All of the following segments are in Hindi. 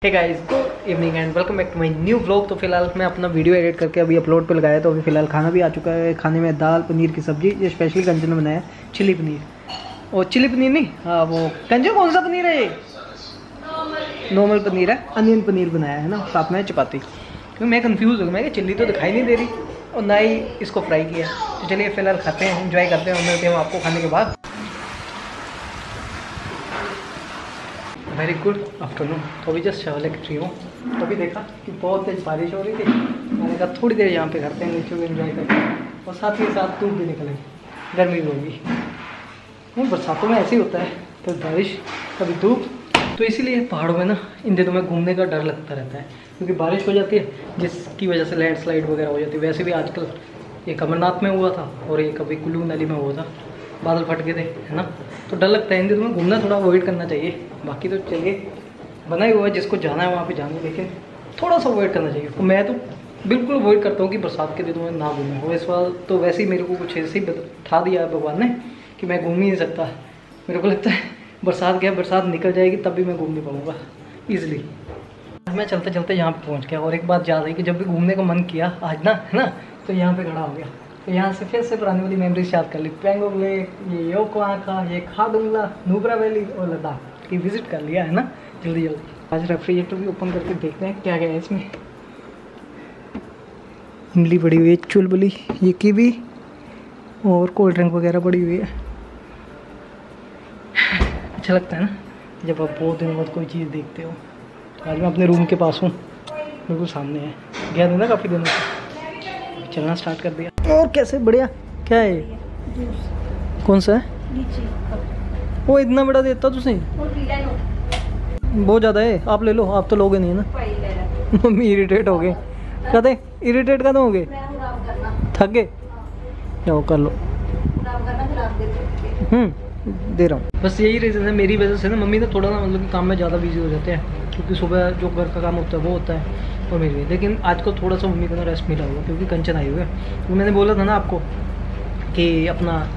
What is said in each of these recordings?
Hey guys, good evening and welcome back to my new vlog. तो फिलहाल मैं अपना वीडियो एडिट करके अभी अपलोड पे लगाया। तो अभी फिलहाल खाना भी आ चुका है। खाने में दाल पनीर की सब्जी, ये स्पेशली कंचन ने बनाया चिली पनीर। और चिली पनीर नहीं, हाँ वो कंचन कौन सा पनीर है? ये नॉर्मल पनीर है, अनियन पनीर बनाया है ना, साथ में चपाती। क्योंकि मैं कंफ्यूज हो गया, मैं चिल्ली तो दिखाई नहीं दे रही और ना ही इसको फ्राई किया। तो चलिए फिलहाल खाते हैं, एंजॉय करते हैं और मिलते हैं आपको खाने के बाद। Very good afternoon. तो अभी जस्ट शावर लेकर फ्री हूँ। तो अभी देखा कि बहुत तेज बारिश हो रही थी। मैंने कहा थोड़ी देर यहाँ पे करते हैं, नीचे भी एंजॉय करते हैं और साथ ही साथ धूप भी निकलेगी, गर्मी भी होगी। नहीं, बरसातों में ऐसे ही होता है, कभी बारिश कभी धूप। तो इसीलिए पहाड़ों में ना इन दिनों में घूमने का डर लगता रहता है, क्योंकि बारिश हो जाती है जिसकी वजह से लैंडस्लाइड वगैरह हो जाती है। वैसे भी आजकल ये अमरनाथ में हुआ था और ये कभी कुल्लू मनाली में हुआ था, बादल फट गए थे, है ना। तो डर लगता है इन दिनों में घूमना, थोड़ा अवॉइड करना चाहिए। बाकी तो चलिए बना ही हुआ है, जिसको जाना है वहाँ पे जाना, लेकिन थोड़ा सा अवॉइड करना चाहिए। तो मैं तो बिल्कुल अवॉइड करता हूँ कि बरसात के दिनों में ना घूमूँ। और इस बार तो वैसे ही मेरे को कुछ ऐसे ही ठा दिया है भगवान ने कि मैं घूम ही नहीं सकता। मेरे को लगता है बरसात गया, बरसात निकल जाएगी तब भी मैं घूम नहीं पाऊँगा ईजिली। मैं चलते चलते यहाँ पे पहुँच गया। और एक बात याद आई कि जब भी घूमने का मन किया आज ना, है ना, तो यहाँ पे खड़ा हो गया। तो यहाँ से फिर से पुरानी वाली मेमोरीज याद कर ली। पैंगोंग लेक, ये योकोहाका, ये खारदुंगला, नुब्रा वैली और लद्दाख की विजिट कर लिया है ना जल्दी जल्दी। आज रेफ्रिजरेटर भी ओपन करके देखते हैं क्या क्या है इसमें। इमली पड़ी हुई है, चुलबुली, ये कीवी और कोल्ड ड्रिंक वगैरह पड़ी हुई है। अच्छा लगता है ना जब आप बहुत दिनों बाद कोई चीज़ देखते हो। आज मैं अपने रूम के पास हूँ, बिल्कुल सामने है। गया था ना काफ़ी दिनों से, चलना स्टार्ट कर दिया। और कैसे बढ़िया, क्या है कौन सा है? वो इतना बड़ा देता तुझे, बहुत ज़्यादा है। आप ले लो, आप तो लोगे नहीं है ना। मम्मी इरिटेट हो गए, कहते इरिटेट कदम हो गए, थक गए, जाओ कर लो। दे रहा हूँ। बस यही रीज़न है मेरी वजह से ना, मम्मी ने थोड़ा ना मतलब कि काम में ज़्यादा बिजी हो जाते हैं, क्योंकि सुबह जो घर का काम होता है वो होता है और मेरी। लेकिन आज को थोड़ा सा मम्मी को ना रेस्ट मिला हुआ, क्योंकि कंचन आई हुई है। तो मैंने बोला था ना आपको कि अपना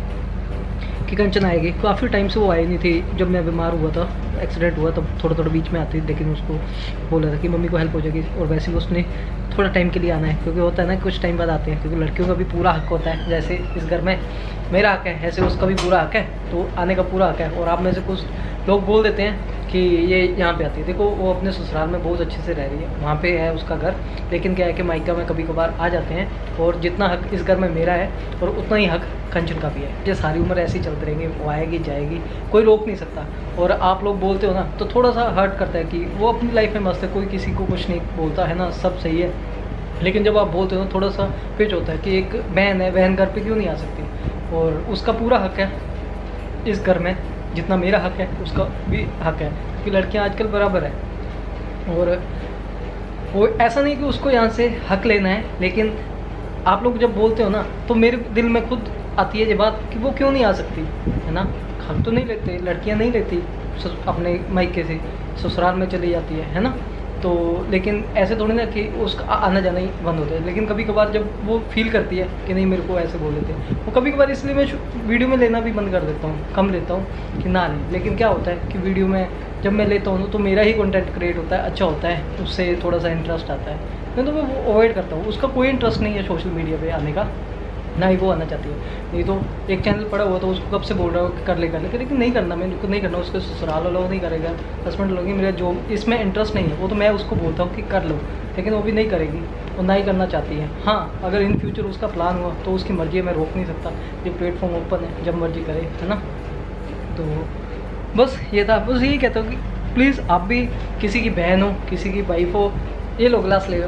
कि कंचन आएगी, काफ़ी टाइम से वो आई नहीं थी। जब मैं बीमार हुआ था, एक्सीडेंट हुआ, तब थोड़ा थोड़ा बीच में आती थी, लेकिन उसको बोला था कि मम्मी को हेल्प हो जाएगी। और वैसे भी उसने थोड़ा टाइम के लिए आना है, क्योंकि होता है ना कुछ टाइम बाद आते हैं, क्योंकि लड़कियों का भी पूरा हक होता है। जैसे इस घर में मेरा हक है, ऐसे उसका भी पूरा हक है, तो आने का पूरा हक है। और आप में से कुछ लोग बोल देते हैं कि ये यहाँ पे आती है। देखो वो अपने ससुराल में बहुत अच्छे से रह रही है, वहाँ पे है उसका घर। लेकिन क्या है कि मायका में कभी कभार आ जाते हैं, और जितना हक इस घर में मेरा है और उतना ही हक कंचन का भी है। ये सारी उम्र ऐसे ही चलती रहेंगी, वो आएगी जाएगी, कोई रोक नहीं सकता। और आप लोग बोलते हो ना तो थोड़ा सा हर्ट करता है कि वो अपनी लाइफ में मस्त है, कोई किसी को कुछ नहीं बोलता है ना, सब सही है। लेकिन जब आप बोलते हो ना थोड़ा सा पिच होता है कि एक बहन है, बहन घर पे क्यों नहीं आ सकती। और उसका पूरा हक है इस घर में, जितना मेरा हक है उसका भी हक है, क्योंकि लड़कियां आजकल बराबर है। और वो ऐसा नहीं कि उसको यहाँ से हक लेना है, लेकिन आप लोग जब बोलते हो ना तो मेरे दिल में खुद आती है ये बात कि वो क्यों नहीं आ सकती, है ना। हक तो नहीं लेते, लड़कियाँ नहीं लेती अपने मायके से, ससुराल में चली जाती है ना। तो लेकिन ऐसे थोड़ी ना कि उसका आना जाना ही बंद होता है। लेकिन कभी कभार जब वो फील करती है कि नहीं मेरे को ऐसे बोल देते हैं, वो कभी कभार इसलिए मैं वीडियो में लेना भी बंद कर देता हूँ, कम लेता हूँ कि ना नहीं। लेकिन क्या होता है कि वीडियो में जब मैं लेता हूँ तो मेरा ही कंटेंट क्रिएट होता है, अच्छा होता है, उससे थोड़ा सा इंटरेस्ट आता है। नहीं तो मैं वो अवॉइड करता हूँ। उसका कोई इंटरेस्ट नहीं है सोशल मीडिया पर आने का, ना ही वो आना चाहती है। नहीं तो एक चैनल पड़ा हुआ तो उसको कब से बोल रहा हूँ कि कर ले, लेकिन नहीं करना, मैं उनको नहीं करना। उसके ससुराल वालों नहीं करेगा, हस्बैंड लोग, मेरा जो इसमें इंटरेस्ट नहीं है वो तो मैं उसको बोलता हूँ कि कर लो, लेकिन वो भी नहीं करेगी और ना ही करना चाहती है। हाँ, अगर इन फ्यूचर उसका प्लान हुआ तो उसकी मर्जी है, मैं रोक नहीं सकता। ये प्लेटफॉर्म ओपन है, जब मर्जी करे, है ना। तो बस ये था, बस यही कहता हूँ कि प्लीज़ आप भी किसी की बहन हो, किसी की वाइफ हो, ये लो ग्लास ले लो।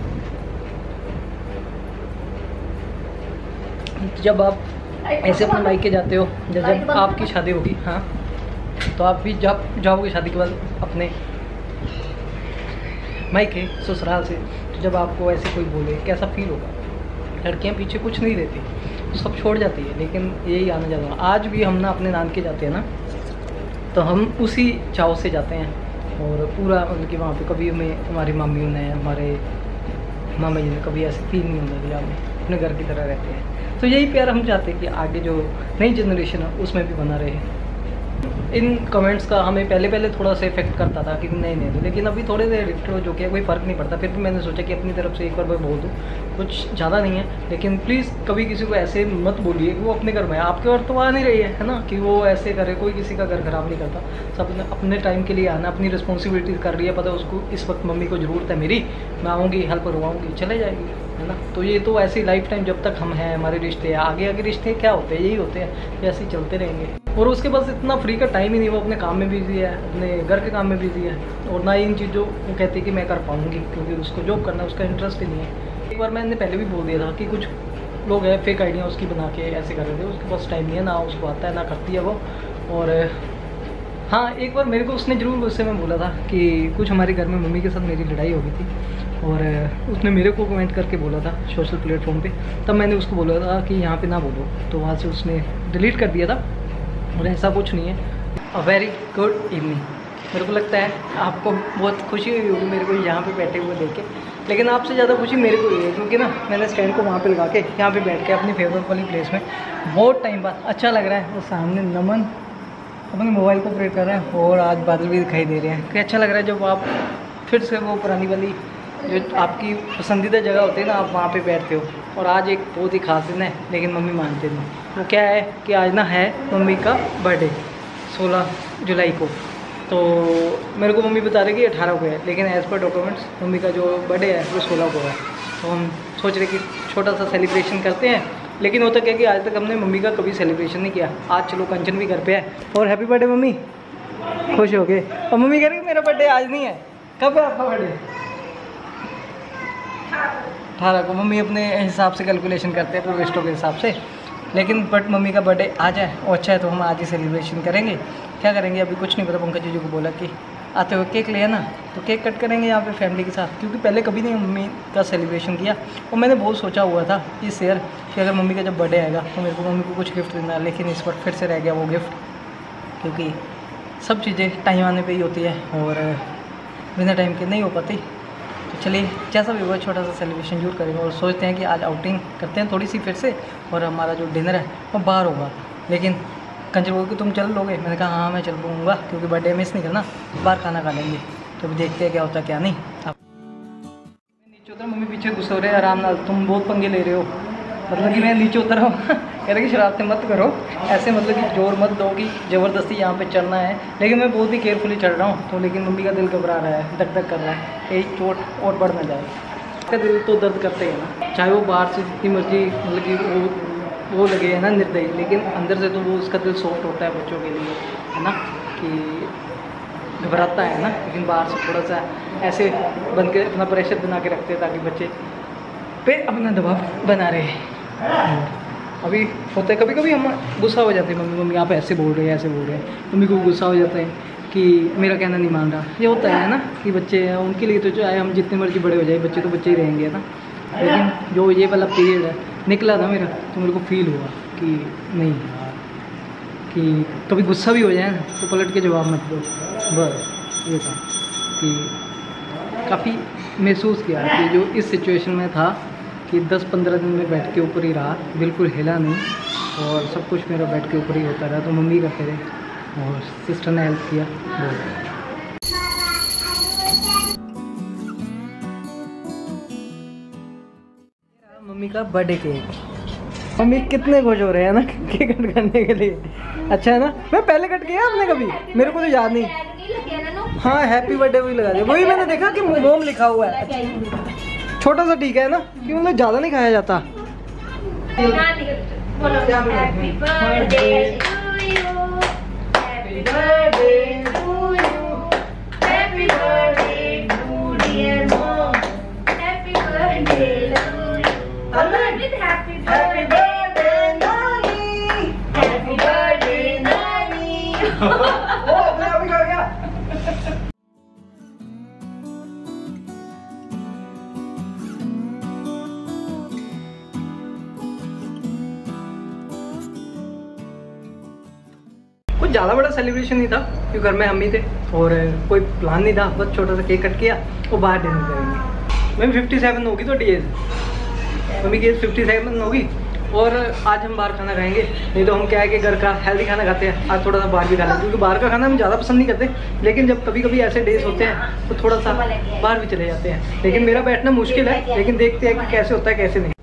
जब आप ऐसे अपने मायके जाते हो, जब आपकी शादी होगी, हाँ, तो आप भी जब जाओगे शादी के बाद अपने मायके ससुराल से, तो जब आपको ऐसे कोई बोले कैसा फील होगा। लड़कियां पीछे कुछ नहीं देती, तो सब छोड़ जाती है, लेकिन यही आना जाना। आज भी हम ना अपने नानके जाते हैं ना, तो हम उसी चाव से जाते हैं। और पूरा मतलब कि वहाँ पे कभी हमें हमारी मामियों ने, हमारे मामा जी ने कभी ऐसे फील नहीं होता कि हम अपने घर की तरह रहते हैं। तो यही प्यार हम चाहते हैं कि आगे जो नई जनरेशन है उसमें भी बना रहे। इन कमेंट्स का हमें पहले थोड़ा सा इफेक्ट करता था कि नहीं, लेकिन अभी थोड़े से रिफ्ट हो चुके हैं, कोई फ़र्क नहीं पड़ता। फिर भी मैंने सोचा कि अपनी तरफ से एक बार मैं बोल दूँ, कुछ ज़्यादा नहीं है, लेकिन प्लीज़ कभी किसी को ऐसे मत बोलिए कि वो अपने घर में है। आपके घर तो आ नहीं रही है ना, कि वो ऐसे करे। कोई किसी का घर ख़राब नहीं करता, सब ने अपने टाइम के लिए आना, अपनी रिस्पॉन्सिबिलिटी कर रही है, पता है उसको इस वक्त मम्मी को ज़रूरत है मेरी, मैं आऊँगी, हेल्प करवाऊँगी, चले जाएगी, है ना। तो ये तो ऐसी लाइफ टाइम जब तक हम हैं, हमारे रिश्ते, आगे रिश्ते क्या होते हैं, यही होते हैं, ऐसे ही चलते रहेंगे। और उसके पास इतना फ्री का टाइम ही नहीं, वो अपने काम में बिजी है, अपने घर के काम में बिजी है, और ना ही इन चीज़ों वो कहती है कि मैं कर पाऊँगी, क्योंकि उसको जॉब करना उसका इंटरेस्ट ही नहीं है। एक बार मैंने पहले भी बोल दिया था कि कुछ लोग हैं फेक आइडिया उसकी बना के ऐसे कर रहे थे, उसके पास टाइम नहीं है, ना उसको आता है, ना करती है वो। और हाँ, एक बार मेरे को उसने ज़रूर गुस्से में बोला था कि कुछ हमारे घर में मम्मी के साथ मेरी लड़ाई हो गई थी, और उसने मेरे को कमेंट करके बोला था सोशल प्लेटफॉर्म पे। तब मैंने उसको बोला था कि यहाँ पे ना बोलो, तो वहाँ से उसने डिलीट कर दिया था। और ऐसा कुछ नहीं है। A very good evening. मेरे को लगता है आपको बहुत खुशी हुई होगी मेरे को यहाँ पे बैठे हुए देख के, लेकिन आपसे ज़्यादा खुशी मेरे को ही है, क्योंकि ना मैंने स्टैंड को वहाँ पे लगा के यहाँ पे बैठ के अपनी फेवरेट वाली प्लेस में बहुत टाइम बाद अच्छा लग रहा है। और सामने नमन अपने मोबाइल को ऑपरेट कर रहे हैं, और आज बादल भी दिखाई दे रहे हैं। कि अच्छा लग रहा है जब आप फिर से वो पुरानी वाली जो आपकी पसंदीदा जगह होती है ना, आप वहाँ पे बैठते हो। और आज एक बहुत ही खास दिन है, लेकिन मम्मी मानते नहीं। वो क्या है कि आज ना है मम्मी का बर्थडे 16 जुलाई को। तो मेरे को मम्मी बता रही कि 18 को है, लेकिन एज़ पर डॉक्यूमेंट्स मम्मी का जो बर्थडे है वो 16 को है। तो हम सोच रहे कि छोटा सा सेलिब्रेशन करते हैं, लेकिन होता क्या कि आज तक हमने मम्मी का कभी सेलिब्रेशन नहीं किया। आज चलो कंचन भी घर पे है, और हैप्पी बर्थडे मम्मी, खुश हो गए। और मम्मी कह रही मेरा बर्थडे आज नहीं है, कब है आपका बर्थडे? 18 को। मम्मी अपने हिसाब से कैलकुलेशन करते हैं टूरिस्टों के हिसाब से, लेकिन बट मम्मी का बर्थडे आज है और अच्छा है, तो हम आज ही सेलिब्रेशन करेंगे। क्या करेंगे अभी कुछ नहीं पता। पंकज जीजू को बोला कि आते हुए केक ले आना, तो केक कट करेंगे यहाँ पे फैमिली के साथ, क्योंकि पहले कभी नहीं मम्मी का सेलिब्रेशन किया। और मैंने बहुत सोचा हुआ था कि शेयर कि अगर मम्मी का जब बर्थडे आएगा तो मेरे को मम्मी को कुछ गिफ्ट देना, लेकिन इस बार फिर से रह गया वो गिफ्ट, क्योंकि सब चीज़ें टाइम आने पर ही होती है और बिना टाइम के नहीं हो पाती। तो चलिए जैसा भी हुआ छोटा सा सेलिब्रेशन जरूर करेंगे, और सोचते हैं कि आज आउटिंग करते हैं थोड़ी सी फिर से, और हमारा जो डिनर है वो बाहर होगा। लेकिन कंचन बोल के तुम चल लोगे, मैंने कहा हाँ मैं चल लूँगा, क्योंकि बर्थडे मिस नहीं करना, बाहर खाना खा लेंगे। तो अभी देखते हैं क्या होता है क्या नहीं। आप नीचे उतर, मम्मी पीछे गुस्सा हो रहे हैं, आराम नाल, तुम बहुत पंगे ले रहे हो। मतलब कि मैं नीचे उतर रहा हूँ कह रहे कि शरारतें मत करो ऐसे, मतलब कि जोर मत दो कि ज़बरदस्ती यहाँ पे चढ़ना है। लेकिन मैं बहुत ही केयरफुली चढ़ रहा हूँ, तो लेकिन मम्मी का दिल घबरा रहा है, धक धक कर रहा है, कहीं चोट और बढ़ ना जाए। उसका दिल तो दर्द करते ही है ना, चाहे वो बाहर से जितनी मर्जी मतलब कि वो लगे है ना निर्दयी, लेकिन अंदर से तो वो उसका दिल सॉफ्ट होता है बच्चों के लिए, है ना, कि घबराता है ना। लेकिन बाहर से थोड़ा सा ऐसे बन के अपना प्रेशर बना के रखते हैं, ताकि बच्चे पे अपना दबाव बना रहे। अभी होता है कभी कभी हम गुस्सा हो जाते हैं, मम्मी आप ऐसे बोल रहे हैं, ऐसे बोल रहे हैं, मम्मी को गुस्सा हो जाता है कि मेरा कहना नहीं मान रहा। ये होता है ना कि बच्चे हैं, उनके लिए तो चाहे हम जितने मर्जी बड़े हो जाए, बच्चे तो बच्चे ही रहेंगे ना। लेकिन जो ये वाला पीरियड है निकला ना मेरा, तो मेरे को फील हुआ कि नहीं यार, कि कभी गुस्सा भी हो जाए ना तो पलट के जवाब मत दो, बस ये था। कि काफ़ी महसूस किया कि जो इस सिचुएशन में था कि 10-15 दिन में बेड के ऊपर ही रहा, बिल्कुल हिला नहीं, और सब कुछ मेरा बेड के ऊपर ही होता रहा। तो मम्मी करते रहे और सिस्टर ने हेल्प किया बहुत। मम्मी का बर्थडे केक, मम्मी कितने खुश हो रहे हैं ना केक कट करने के लिए। अच्छा है ना, मैं पहले कट किया आपने कभी, मेरे को तो याद नहीं। हाँ हैप्पी बर्थडे वही लगा दिया, वही मैंने देखा कि मोम लिखा हुआ है। अच्छा। छोटा सा ठीक है ना, क्यों मतलब ज़्यादा नहीं खाया जाता। Happy birthday to you, happy birthday to you, happy birthday to dear mom, happy birthday to you, happy birthday nani, happy birthday nani. ओ अपने आप ही खा गया। कुछ ज़्यादा बड़ा सेलिब्रेशन नहीं था, क्योंकि घर में हम ही थे और कोई प्लान नहीं था, बस छोटा सा केक कट किया और बाहर डिनर करेंगे। मैम 57 होगी तो एज, मम्मी की एज 57 होगी, और आज हम बाहर खाना खाएंगे। नहीं तो हम क्या है कि घर का हेल्दी खाना खाते हैं, आज थोड़ा सा बाहर भी खा लेंगे, क्योंकि बाहर का खाना हम ज़्यादा पसंद नहीं करते, लेकिन जब कभी कभी ऐसे डेज होते हैं तो थोड़ा सा बाहर भी चले जाते हैं। लेकिन मेरा बैठना मुश्किल है, लेकिन देखते हैं कि कैसे होता है कैसे नहीं।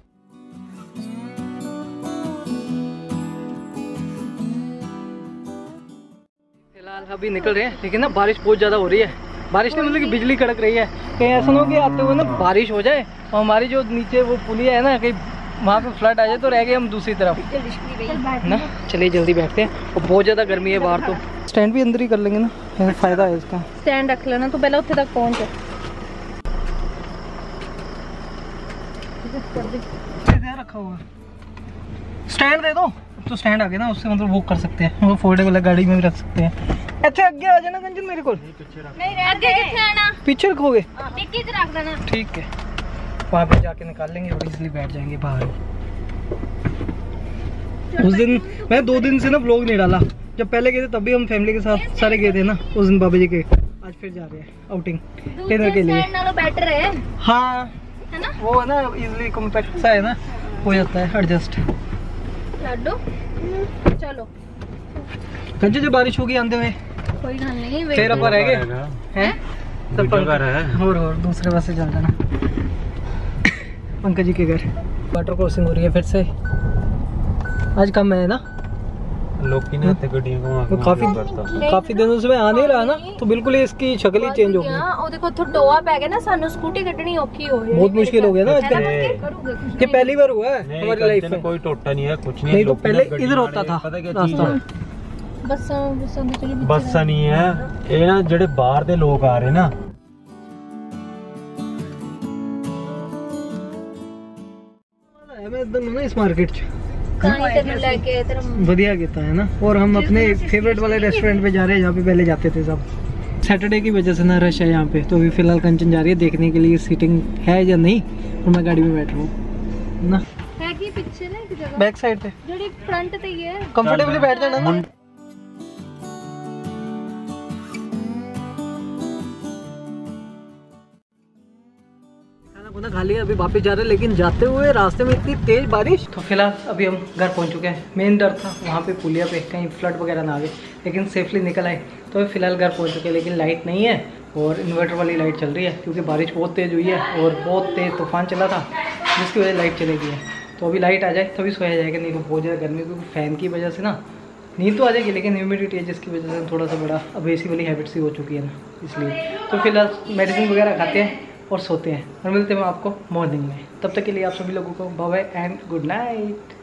फिलहाल अभी निकल रहे हैं, लेकिन ना बारिश बहुत ज़्यादा हो रही है। बारिश नहीं मतलब कि बिजली कड़क रही है। कहीं ऐसा ना हो कि आते हुए ना बारिश हो जाए और हमारी जो नीचे वो पुलिया है ना, कहीं वहाँ पे फ्लड आ जाए तो रह गए हम दूसरी तरफ ना। चलिए जल्दी बैठते हैं, और बहुत ज़्यादा गर्मी है बाहर। तो स्टैंड भी अंदर ही कर लेंगे ना, फ़ायदा है इसका। स्टैंड रख लेना तो पहले उत्थे तक पहुँच रखा हुआ स्टैंड दे दो तो स्टैंड आ गया ना, उससे मतलब वो कर सकते हैं, वो फोल्डेबल है, गाड़ी में भी रख सकते हैं। अच्छा आगे आ जाना कंचन मेरे को। पीछे रखोगे, रख देना। ठीक है, वहाँ पे जाके निकाल लेंगे और इसलिए बैठ जाएंगे बाहर। उस दिन मैं 2 दिन से ना व्लॉग नहीं डाला, जब पहले गए थे तब भी हम फैमिली के साथ सारे गए थे ना उस दिन बाबा जी के। आज फिर जा रहे हैं आउटिंग डिनर के लिए। बेटर है हाँ है ना, वो है ना इजिली कॉम्पैक्ट सा है ना, हो जाता है एडजस्ट। चलो कंचन जब बारिश होगी आंधे हुए कोई गल नहीं, फिर अपन रह गए हैं और दूसरे पास से चल जाना पंकज जी के घर। वाटर क्रॉसिंग हो रही है फिर से, आज कम है ना लोग की नहीं आते गड्डियां को। काफी दिनों से मैं आ नहीं रहा ना, तो बिल्कुल ही इसकी शक्ल ही चेंज हो गई। ਉਹ ਦੇਖੋ ਉੱਥੇ ਟੋਆ ਪੈ ਗਿਆ ਨਾ, ਸਾਨੂੰ ਸਕੂਟੀ ਕੱਢਣੀ ਔਖੀ ਹੋ ਰਹੀ है। बहुत मुश्किल हो गया ना आजकल, ये पहली बार हुआ है हमारी लाइफ में। कोई टोटा नहीं है, कुछ नहीं। नहीं तो पहले इधर होता था रास्ता। ਬੱਸਾਂ नहीं है, ये ना ਜਿਹੜੇ ਬਾਹਰ ਦੇ ਲੋਕ आ रहे ना, मैं एकदम ना इस मार्केट बढ़िया कहता है ना। और हम अपने फेवरेट वाले रेस्टोरेंट पे जा रहे हैं जहाँ पे पहले जाते थे सब। सैटरडे की वजह से ना रश है यहाँ पे, तो अभी फिलहाल कंचन जा रही है देखने के लिए सीटिंग है या नहीं, और मैं गाड़ी में बैठ रहा हूँ ना। है कि पीछे ना एक जगह बैक साइड पे जो फ्रंट पे ही है, कंफर्टेबली बैठ जाना ना। खाना खा लिया, अभी वापस जा रहे हैं, लेकिन जाते हुए रास्ते में इतनी तेज बारिश। तो फिलहाल अभी हम घर पहुंच चुके हैं। मेन डर था वहाँ पे पुलिया पे कहीं फ्लड वगैरह ना आ गए, लेकिन सेफली निकल आए। तो अभी फिलहाल घर पहुंच चुके हैं, लेकिन लाइट नहीं है और इन्वर्टर वाली लाइट चल रही है, क्योंकि बारिश बहुत तेज़ हुई है और बहुत तेज़ तूफान चला था, जिसकी वजह से लाइट चली गई है। तो अभी लाइट आ जाए तभी सोया जाएगा, नहीं तो बहुत ज़्यादा गर्मी, क्योंकि फ़ैन की वजह से ना नींद तो आ जाएगी, लेकिन ह्यूमिडिटी है जिसकी वजह से थोड़ा सा बड़ा अब एसी वाली हैबिट सी हो चुकी है ना, इसलिए। तो फिलहाल मेडिसिन वगैरह खाते हैं और सोते हैं, और मिलते हैं आपको मॉर्निंग में। तब तक के लिए आप सभी लोगों को bye bye and good night.